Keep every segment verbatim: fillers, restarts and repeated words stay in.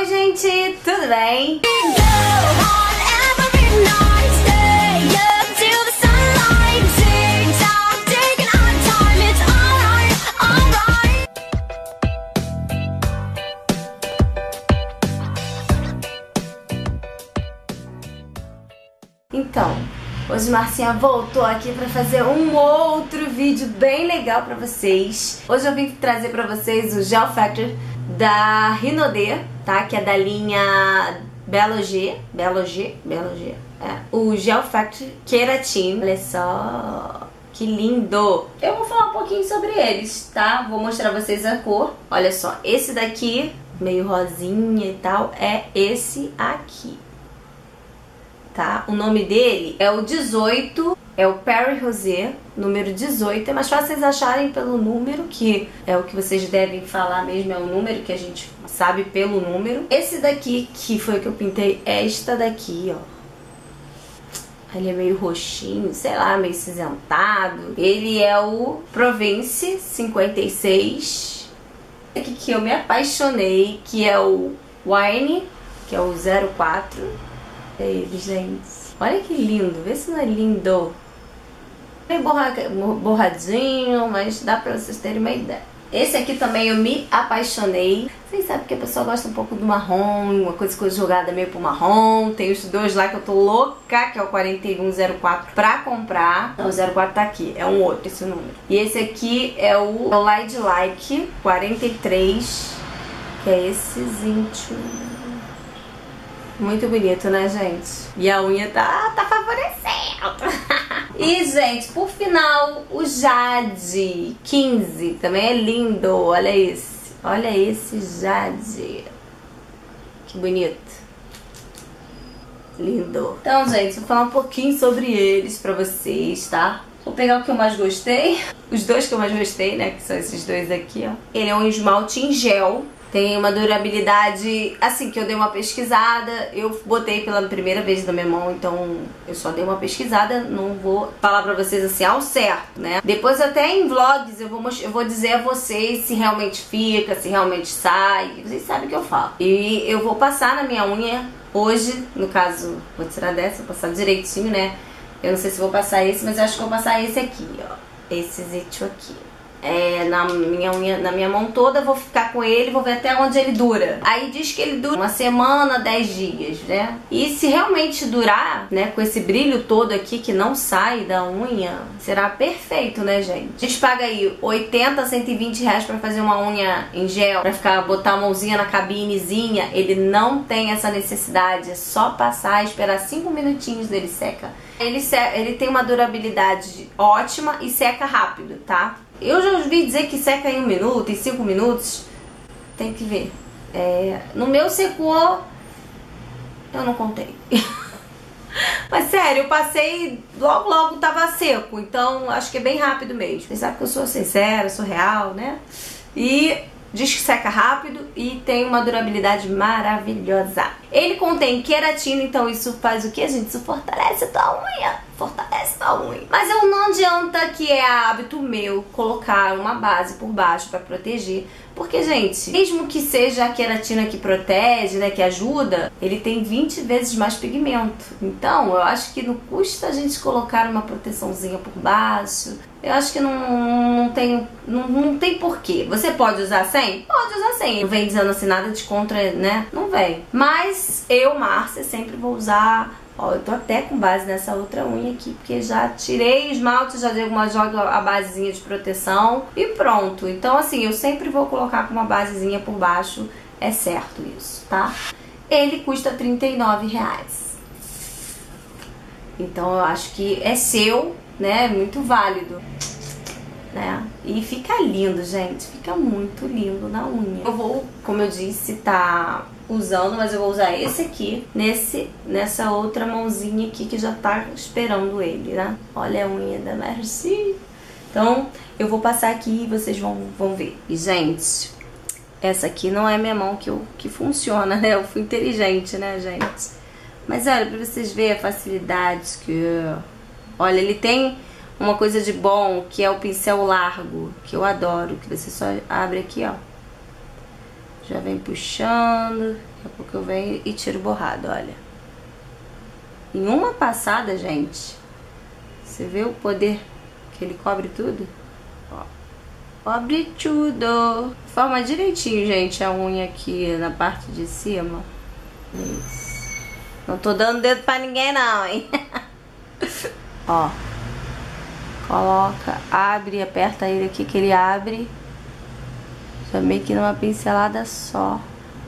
Oi gente, tudo bem? Então, hoje Marcinha voltou aqui pra fazer um outro vídeo bem legal pra vocês. Hoje eu vim trazer pra vocês o Gel Factor da Rinode, tá? Que é da linha Belo G, Belo G, Belo G, é. O Gel Factor Keratin. Olha só, que lindo! Eu vou falar um pouquinho sobre eles, tá? Vou mostrar pra vocês a cor. Olha só, esse daqui, meio rosinha e tal, é esse aqui. Tá? O nome dele é o dezoito, é o Perry Rosé, número dezoito. É mais fácil vocês acharem pelo número, que é o que vocês devem falar mesmo, é o número que a gente sabe pelo número. Esse daqui, que foi o que eu pintei, é esta daqui, ó. Ele é meio roxinho, sei lá, meio cinzentado. Ele é o Provence cinquenta e seis. Aqui que eu me apaixonei, que é o Wine, que é o zero quatro. É ele, gente. Olha que lindo. Vê se não é lindo. Meio borra... borradinho, mas dá pra vocês terem uma ideia. Esse aqui também eu me apaixonei. Vocês sabem que a pessoa gosta um pouco do marrom, uma coisa, coisa jogada meio pro marrom. Tem os dois lá que eu tô louca, que é o quarenta e um zero quatro, pra comprar. Não, o zero quatro tá aqui, é um outro esse número. E esse aqui é o, é o Light Like quarenta e três, que é esse íntimo. Muito bonito, né, gente? E a unha tá, tá favorecendo. E, gente, por final, o Jade quinze. Também é lindo. Olha esse. Olha esse Jade. Que bonito. Lindo. Então, gente, vou falar um pouquinho sobre eles pra vocês, tá? Vou pegar o que eu mais gostei. Os dois que eu mais gostei, né? Que são esses dois aqui, ó. Ele é um esmalte em gel. Tem uma durabilidade, assim, que eu dei uma pesquisada. Eu botei pela primeira vez na minha mão, então eu só dei uma pesquisada. Não vou falar pra vocês assim ao certo, né? Depois até em vlogs eu vou, eu vou dizer a vocês se realmente fica, se realmente sai. Vocês sabem o que eu falo. E eu vou passar na minha unha hoje, no caso, vou tirar dessa, vou passar direitinho, né? Eu não sei se vou passar esse, mas eu acho que vou passar esse aqui, ó. Esse zito aqui. É, na minha unha, na minha mão toda, vou ficar com ele, vou ver até onde ele dura. Aí diz que ele dura uma semana, dez dias, né? E se realmente durar, né, com esse brilho todo aqui que não sai da unha, será perfeito, né, gente? A gente paga aí oitenta, cento e vinte reais pra fazer uma unha em gel, pra ficar, botar a mãozinha na cabinezinha. Ele não tem essa necessidade, é só passar e esperar cinco minutinhos dele seca. Ele, ele tem uma durabilidade ótima e seca rápido, tá? Eu já ouvi dizer que seca em um minuto, em cinco minutos. Tem que ver. É, no meu secou, eu não contei. Mas sério, eu passei, logo logo tava seco. Então acho que é bem rápido mesmo. Vocês sabem que eu sou sincera, sou real, né? E diz que seca rápido e tem uma durabilidade maravilhosa. Ele contém queratina, então isso faz o que, gente? Isso fortalece a tua unha. Fortalece a tua unha. Mas eu não adianta, que é hábito meu, colocar uma base por baixo pra proteger. Porque, gente, mesmo que seja a queratina que protege, né, que ajuda, ele tem vinte vezes mais pigmento. Então, eu acho que não custa a gente colocar uma proteçãozinha por baixo. Eu acho que não, não tem não, não tem porquê. Você pode usar sem? Pode usar sem. Não vem dizendo assim nada de contra, né? Não vem. Mas eu, Márcia, sempre vou usar. Ó, eu tô até com base nessa outra unha aqui, porque já tirei esmalte, já dei uma, jogo a basezinha de proteção e pronto. Então, assim, eu sempre vou colocar com uma basezinha por baixo, é certo isso, tá? Ele custa trinta e nove reais. Então, eu acho que é seu, né? Muito válido, né? E fica lindo, gente. Fica muito lindo na unha. Eu vou, como eu disse, tá usando, mas eu vou usar esse aqui nesse, nessa outra mãozinha aqui que já tá esperando ele, né? Olha a unha da Merci. Então, eu vou passar aqui e vocês vão, vão ver. E, gente, essa aqui não é minha mão que, eu, que funciona, né? Eu fui inteligente, né, gente? Mas olha, pra vocês verem a facilidade que... Olha, ele tem uma coisa de bom, que é o pincel largo, que eu adoro, que você só abre aqui, ó. Já vem puxando, daqui a pouco que eu venho e tiro borrado, olha. Em uma passada, gente, você vê o poder que ele cobre tudo? Ó, cobre tudo. Forma direitinho, gente, a unha aqui na parte de cima. Isso. Não tô dando dedo pra ninguém não, hein? Ó. Coloca, abre, aperta ele aqui que ele abre. Já meio que numa pincelada só.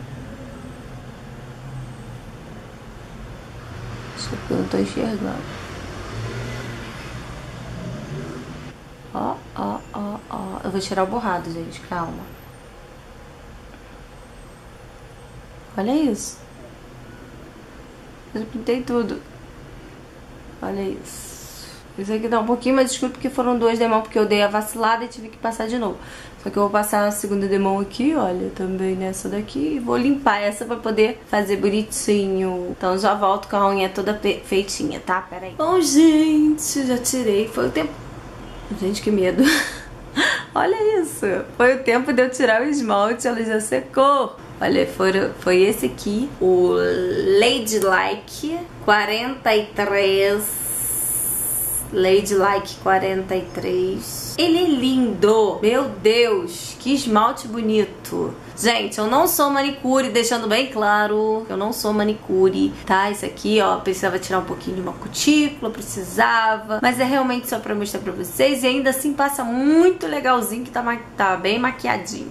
Acho que eu não tô enxergando. Ó, ó, ó, ó. Eu vou tirar o borrado, gente, calma. Olha isso. Eu já pintei tudo. Olha isso. Isso aqui dá um pouquinho mais escuro porque foram duas demãos, porque eu dei a vacilada e tive que passar de novo. Só que eu vou passar a segunda demão aqui, olha, também nessa daqui. E vou limpar essa pra poder fazer bonitinho. Então já volto com a unha toda feitinha, tá? Pera aí. Bom, gente, já tirei. Foi o tempo... Gente, que medo. Olha isso. Foi o tempo de eu tirar o esmalte, ela já secou. Olha, foi, foi esse aqui, o Ladylike quarenta e três. Ladylike quarenta e três. Ele é lindo. Meu Deus, que esmalte bonito. Gente, eu não sou manicure, deixando bem claro, eu não sou manicure, tá? Isso aqui, ó, precisava tirar um pouquinho de uma cutícula, precisava, mas é realmente só pra mostrar pra vocês e ainda assim passa muito legalzinho, que tá, tá bem maquiadinho.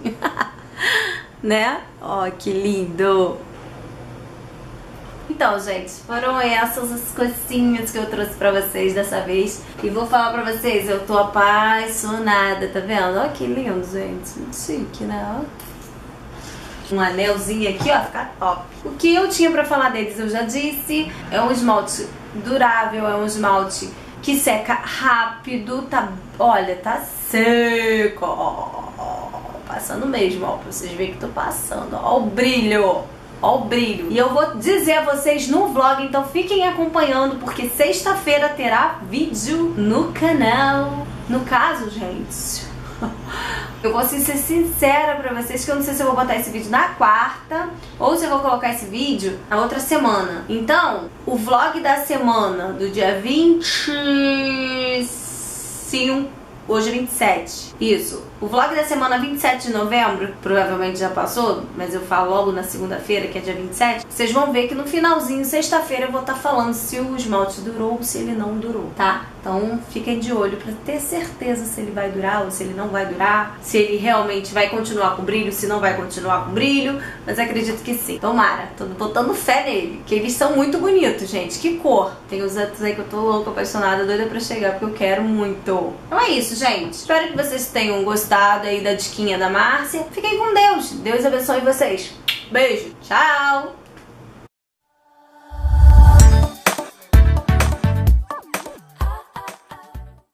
Né? Ó, que lindo. Então, gente, foram essas as coisinhas que eu trouxe pra vocês dessa vez. E vou falar pra vocês, eu tô apaixonada, tá vendo? Ó, que lindo, gente. Muito chique, né? Ó. Um anelzinho aqui, ó, fica top. O que eu tinha pra falar deles eu já disse. É um esmalte durável, é um esmalte que seca rápido, tá... Olha, tá seco, ó. Passando mesmo, ó, pra vocês verem que tô passando, ó, ó o brilho. Ó o brilho. E eu vou dizer a vocês no vlog, então fiquem acompanhando, porque sexta-feira terá vídeo no canal. No caso, gente, eu vou assim, ser sincera pra vocês que eu não sei se eu vou botar esse vídeo na quarta ou se eu vou colocar esse vídeo na outra semana. Então, o vlog da semana do dia vinte e cinco, hoje é vinte e sete, isso. O vlog da semana vinte e sete de novembro, provavelmente já passou, mas eu falo logo na segunda-feira, que é dia vinte e sete. Vocês vão ver que no finalzinho, sexta-feira, eu vou estar falando se o esmalte durou ou se ele não durou, tá? Então fiquem de olho pra ter certeza se ele vai durar ou se ele não vai durar, se ele realmente vai continuar com brilho, se não vai continuar com brilho, mas acredito que sim. Tomara, tô botando fé nele, que eles são muito bonitos, gente. Que cor! Tem os outros aí que eu tô louca, apaixonada, doida pra chegar, porque eu quero muito. Então é isso, gente. Espero que vocês tenham gostado aí da diquinha da Márcia. Fiquem com Deus. Deus abençoe vocês. Beijo. Tchau.